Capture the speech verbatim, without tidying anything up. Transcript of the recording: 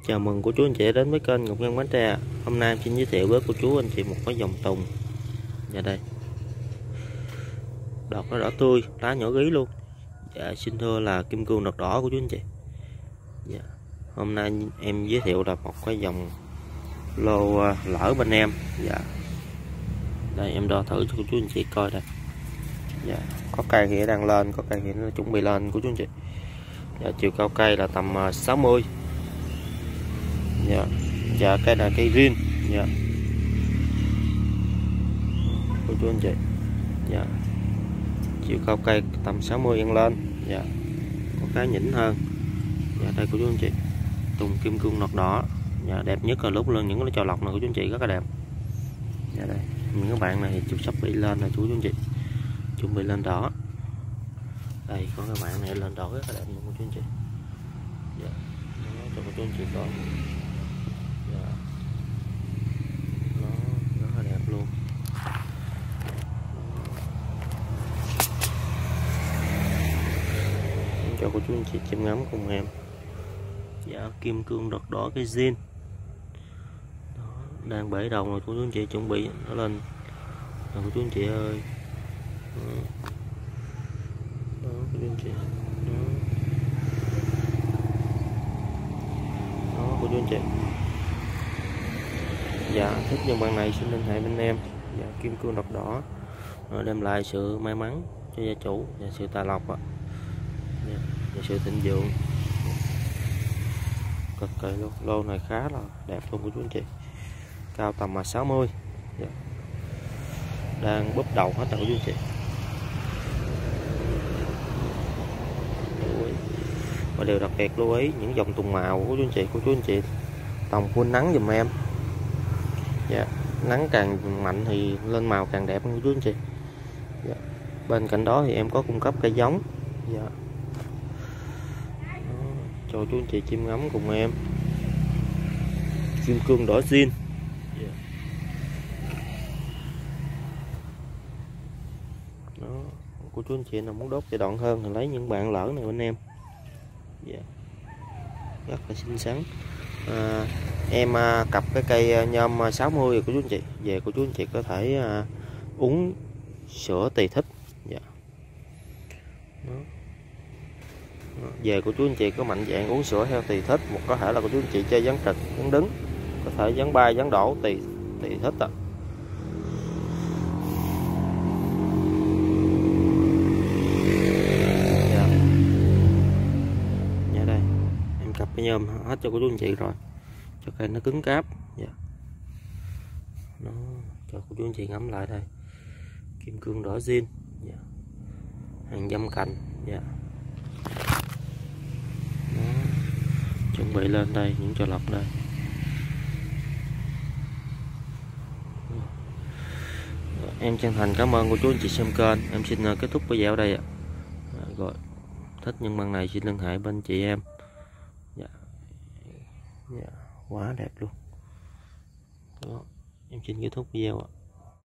Chào mừng cô chú anh chị đến với kênh Ngọc Ngân Bánh Tre. Hôm nay em xin giới thiệu với cô chú anh chị một cái dòng tùng. Dạ đây, đọt nó đỏ tươi, lá nhỏ rí luôn. Dạ xin thưa là kim cương đọt đỏ của chú anh chị. Dạ, hôm nay em giới thiệu là một cái dòng lô lỡ bên em. Dạ, đây em đo thử cho cô chú anh chị coi đây. Dạ, có cây thì đang lên, có cây thì nó chuẩn bị lên của chú anh chị. Dạ, chiều cao cây là tầm sáu mươi. Dạ, dạ cây là cây riêng. Dạ, cô chú anh chị. Dạ, chiều cao cây tầm sáu mươi ăn lên. Dạ, có cái nhỉnh hơn. Dạ đây cô chú anh chị, tùng kim cương nọt đỏ. Dạ, đẹp nhất là lúc lên những cái trò lọc này của chú anh chị rất là đẹp. Dạ đây, những các bạn này thì chụp sắp bị lên này chú chú anh chị, chuẩn bị lên đỏ. Đây có các bạn này lên đỏ rất là đẹp luôn cô chú anh chị. Dạ, cho cô chú anh chị coi. Dạ, nó rất là đẹp luôn. Cho cô chú anh chị chiêm ngắm cùng em. Dạ, kim cương đọt đỏ cái zin đó, đang bể đầu rồi cô chú anh chị, chuẩn bị nó lên rồi cô chú anh chị ơi. Đó, đó cô chú anh chị. Đó, đó cô chú anh chị. Dạ, thích những bạn này xin liên hệ bên em. Dạ, kim cương đọt đỏ rồi đem lại sự may mắn cho gia chủ và sự tài lộc ạ. Dạ, và sự thịnh vượng cực kỳ luôn. Lô này khá là đẹp luôn của chú anh chị, cao tầm mà sáu mươi. Dạ, đang búp đầu hết rồi của chú anh chị. Và điều đặc biệt lưu ý những dòng tùng màu của chú anh chị, của chú anh chị tòng phun nắng giùm em. Dạ, nắng càng mạnh thì lên màu càng đẹp của chú anh chị. Dạ, bên cạnh đó thì em có cung cấp cây giống. Dạ, cho chú anh chị chiêm ngắm cùng em. Kim cương đỏ zin. Yeah. Đó, của chú anh chị nào muốn đốt giai đoạn hơn thì lấy những bạn lỡ này bên em. Yeah, rất là xinh xắn. À, em à, cặp cái cây nhôm sáu mươi của chú anh chị về, của chú anh chị có thể à, uống sữa tùy thích. Yeah. Đó. Về của chú anh chị có mạnh dạng uống sữa theo tùy thích, một có thể là của chú anh chị chơi dán trực dán đứng, có thể dán bay dán đổ tùy tùy thích ạ. Dạ. Dạ đây em cặp cái nhôm hết cho của chú anh chị rồi, cho cây nó cứng cáp. Dạ, nó cho của chú anh chị ngắm lại đây. Kim cương đỏ zin. Dạ, hàng dăm cành. Dạ, chuẩn bị lên đây những trò lọc đây. Em chân thành cảm ơn cô chú anh chị xem kênh. Em xin kết thúc video ở đây ạ. Rồi, thích những bạn này xin liên hệ bên chị em. Dạ, dạ quá đẹp luôn. Đó, em xin kết thúc video ạ.